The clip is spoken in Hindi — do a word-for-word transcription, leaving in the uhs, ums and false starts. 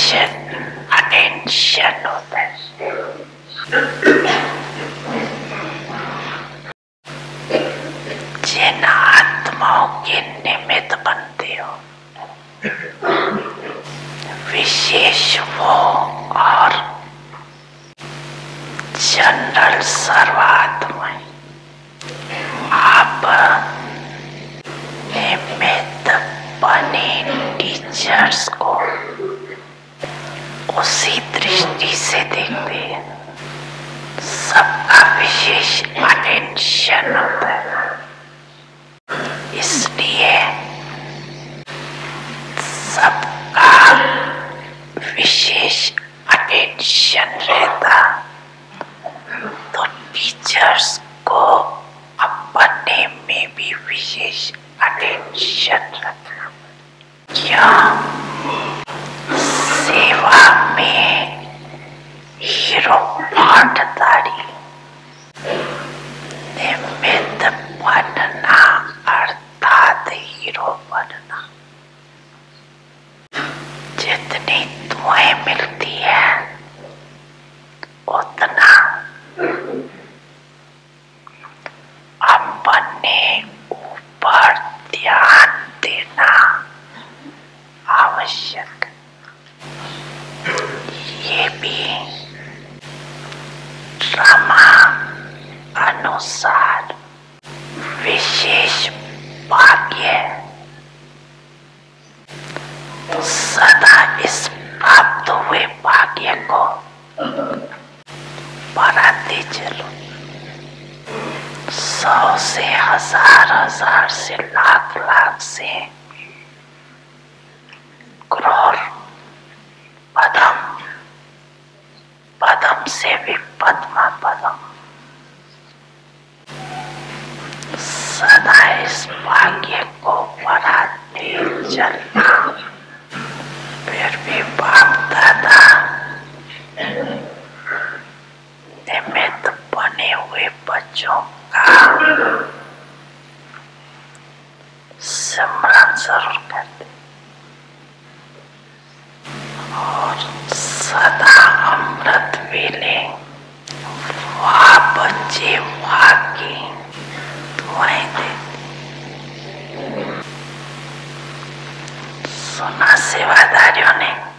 अटेंशन अटेंशन होता है। जिन आत्माओं के निमित्त बनते हो, विशेष वो और जनरल सर्वात्माएं, आप निमित्त बने टीचर्स को उसी दृष्टि से देखते हैं। सबका विशेष अटेंशन होता है, इसलिए सबका विशेष अटेंशन रहता तो टीचर्स को अपने में भी विशेष अटेंशन रखना। क्या सेवा में हीरो पाठधारी निमित्त बनना अर्थात हीरो बनना। जितनी दुआएं मिलती है उतना अपने ऊपर ध्यान देना आवश्यक। ये भी ड्रामा अनुसार विशेष भाग्य सदा इस प्राप्त हुए भाग्य को बढ़ाते चलो। सौ से हजार हजार से लाख लाख से करोड़, पदम पदम से भी पद्मा पदम, सदा इस भाग्य को बढ़ाते चलना। फिर भी बाप दादा निमित्त बने हुए बच्चों का स्मरण जरूर करते और सदा अमृत वेले वाह बच्चे वाह की दुआएं देते। सुना सेवादारियों ने